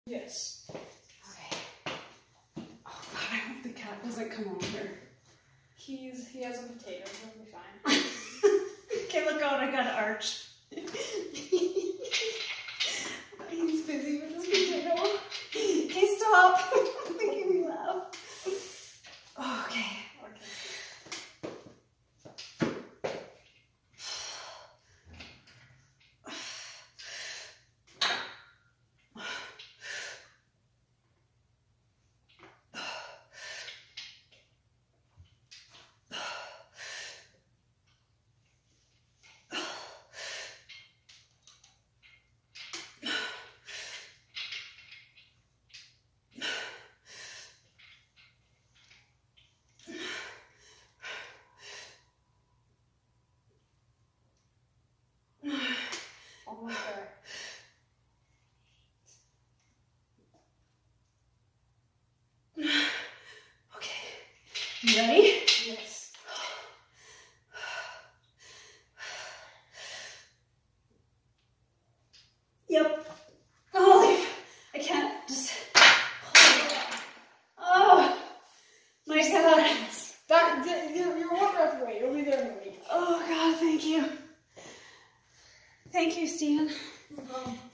Yes. Okay. Oh God, I hope the cat doesn't come over. He has a potato, he'll be fine. Okay, look out, I got an arch. He's busy with his potato. Okay, stop. Making me laugh. Oh, okay. Almost there. Okay. You ready? Yes. Yep. Oh, I can't just hold it. Oh, nice hands. You're one breath away. You'll be there in a week. Oh God, thank you. Thank you, Stephen. No problem.